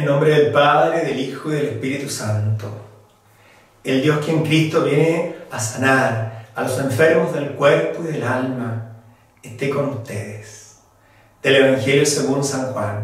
En nombre del Padre, del Hijo y del Espíritu Santo. El Dios que en Cristo viene a sanar a los enfermos del cuerpo y del alma, esté con ustedes. Del Evangelio según San Juan.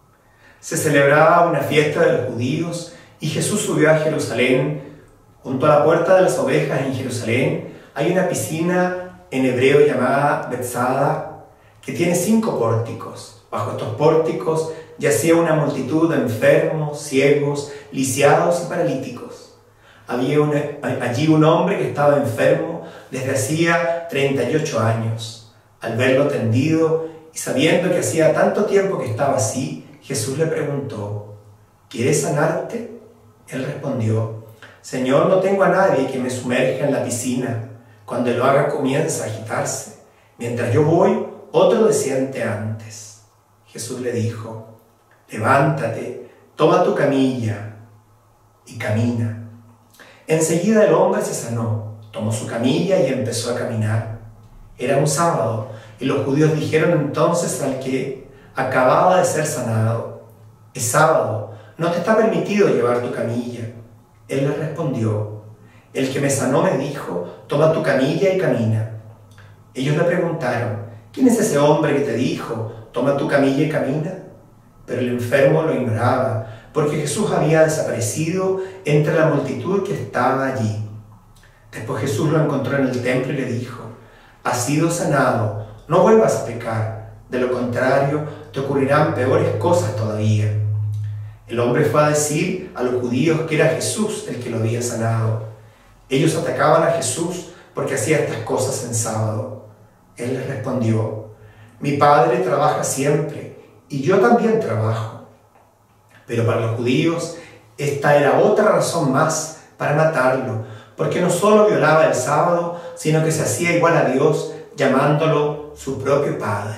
Se celebraba una fiesta de los judíos y Jesús subió a Jerusalén. Junto a la puerta de las ovejas en Jerusalén hay una piscina en hebreo llamada Betzada, que tiene 5 pórticos. Bajo estos pórticos yacía una multitud de enfermos, ciegos, lisiados y paralíticos. Había allí un hombre que estaba enfermo desde hacía 38 años. Al verlo tendido y sabiendo que hacía tanto tiempo que estaba así, Jesús le preguntó: ¿quieres sanarte? Él respondió: Señor, no tengo a nadie que me sumerja en la piscina. Cuando lo haga comienza a agitarse. Mientras yo voy, otro desciende antes. Jesús le dijo: levántate, toma tu camilla y camina. Enseguida el hombre se sanó, tomó su camilla y empezó a caminar. Era un sábado y los judíos dijeron entonces al que acababa de ser sanado: es sábado, no te está permitido llevar tu camilla. Él les respondió: el que me sanó me dijo, toma tu camilla y camina. Ellos le preguntaron: ¿quién es ese hombre que te dijo, toma tu camilla y camina? Pero el enfermo lo ignoraba, porque Jesús había desaparecido entre la multitud que estaba allí. Después Jesús lo encontró en el templo y le dijo: has sido sanado, no vuelvas a pecar, de lo contrario te ocurrirán peores cosas todavía. El hombre fue a decir a los judíos que era Jesús el que lo había sanado. Ellos atacaban a Jesús porque hacía estas cosas en sábado. Él les respondió: mi Padre trabaja siempre y yo también trabajo. Pero para los judíos esta era otra razón más para matarlo, porque no solo violaba el sábado, sino que se hacía igual a Dios, llamándolo su propio Padre.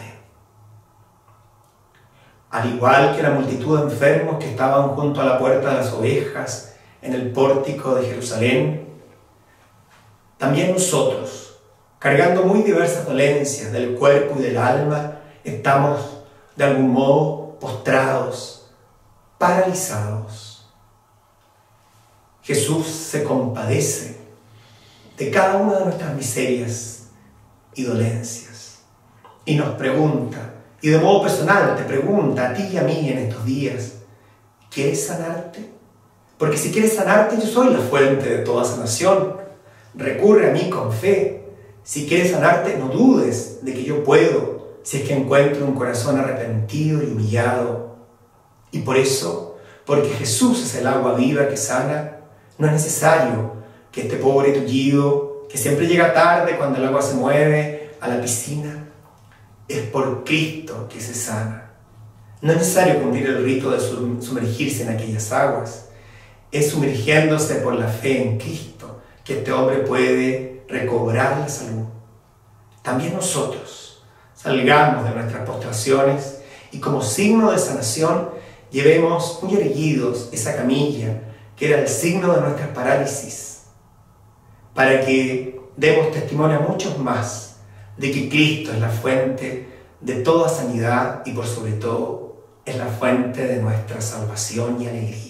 Al igual que la multitud de enfermos que estaban junto a la puerta de las ovejas en el pórtico de Jerusalén, también nosotros, cargando muy diversas dolencias del cuerpo y del alma, estamos de algún modo postrados, paralizados. Jesús se compadece de cada una de nuestras miserias y dolencias y nos pregunta, y de modo personal te pregunta a ti y a mí en estos días: ¿quieres sanarte? Porque si quieres sanarte, yo soy la fuente de toda sanación. Recurre a mí con fe. Si quieres sanarte, no dudes de que yo puedo, si es que encuentro un corazón arrepentido y humillado. Y por eso, porque Jesús es el agua viva que sana, no es necesario que este pobre tullido, que siempre llega tarde cuando el agua se mueve, a la piscina. Es por Cristo que se sana. No es necesario cumplir el rito de sumergirse en aquellas aguas. Es sumergiéndose por la fe en Cristo que este hombre puede recobrar la salud. También nosotros salgamos de nuestras postraciones y como signo de sanación llevemos muy erguidos esa camilla que era el signo de nuestras parálisis, para que demos testimonio a muchos más de que Cristo es la fuente de toda sanidad y por sobre todo es la fuente de nuestra salvación y alegría.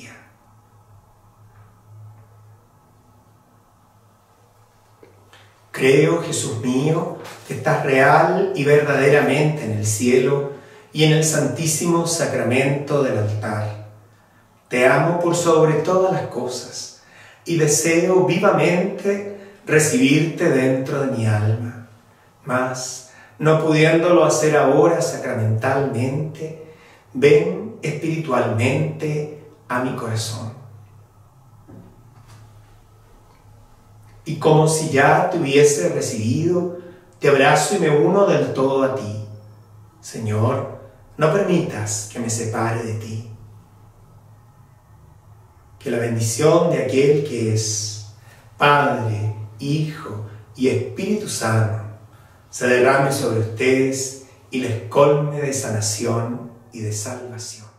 Creo, Jesús mío, que estás real y verdaderamente en el cielo y en el santísimo sacramento del altar. Te amo por sobre todas las cosas y deseo vivamente recibirte dentro de mi alma. Mas, no pudiéndolo hacer ahora sacramentalmente, ven espiritualmente a mi corazón. Y como si ya te hubiese recibido, te abrazo y me uno del todo a ti. Señor, no permitas que me separe de ti. Que la bendición de aquel que es Padre, Hijo y Espíritu Santo se derrame sobre ustedes y les colme de sanación y de salvación.